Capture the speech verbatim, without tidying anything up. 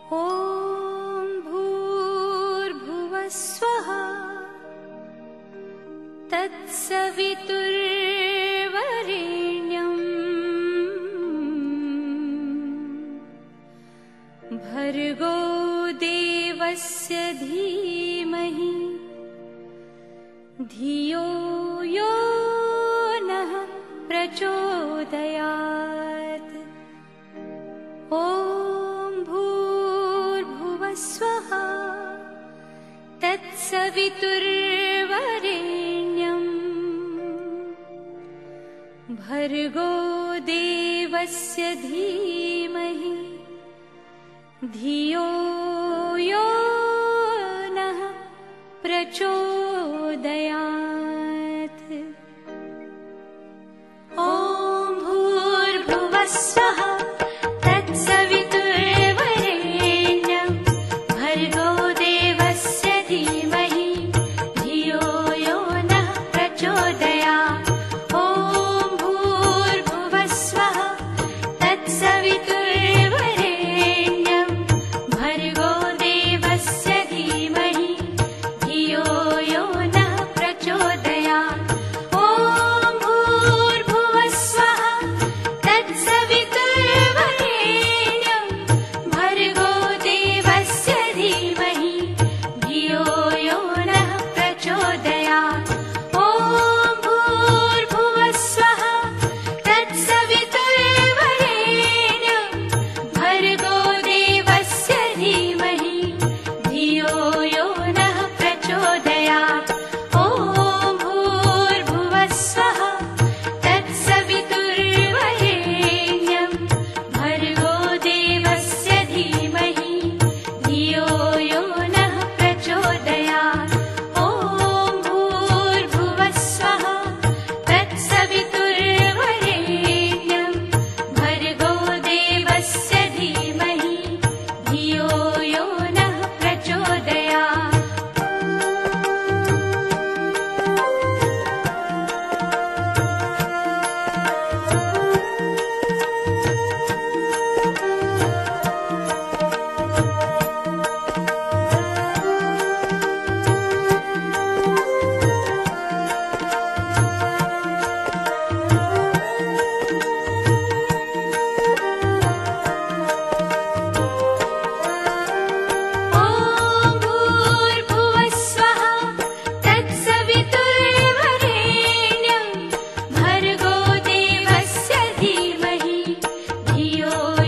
ॐ भूर्भुवः स्वः तत्सवितुर्वरेण्यं भर्गो देवस्य धीमहि धियो यो नः प्रचोदयात्। ॐ भूर्भुवः स्वः तत्सवितुर्वरेण्यं भर्गो देवस्य धीमहि धियो यो नः प्रचोदयात्। ॐ भूर्भुवः स्वः तत्सवितुर्वरेण्यं भर्गो देवस्य धीमहि धियो यो नः प्रचोदयात्। ॐ भूर्भुवः स्वः तत्सवितुर्वरेण्यं भर्गो देवस्य धीमहि धियो यो नः प्रचोदयात्। ॐ भूर्भुवः स्वः तत्सवितुर्वरेण्यं भर्गो देवस्य धीमहि धियो यो नः प्रचोदयात्। ॐ भूर्भुवः स्वः तत्सवितुर्वरेण्यं भर्गो देवस्य धीमहि धियो यो नः प्रचोदयात्। ॐ भूर्भुवः स्वः तत्सवितुर्वरेण्यं भर्गो देवस्य धीमहि धियो यो नः प्रचोदयात्। ॐ भूर्भुवः स्वः तत्सवितुर्वरेण्यं भर्गो देवस्य धीमहि धियो यो नः प्रचोदयात्। ॐ भूर्भुवः स्वः तत्सवितुर्वरेण्यं भर्गो देवस्य धीमहि धियो